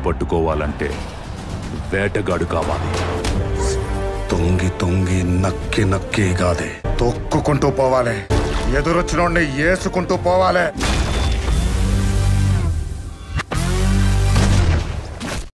పట్టుకోవాలంటే వేటగాడు కావాలి. తొంగి తొంగి నక్కి నక్కి కాదే, తొక్కుకుంటూ పోవాలి. ఎదురొచ్చినోడిని ఏసుకుంటూ పోవాలి.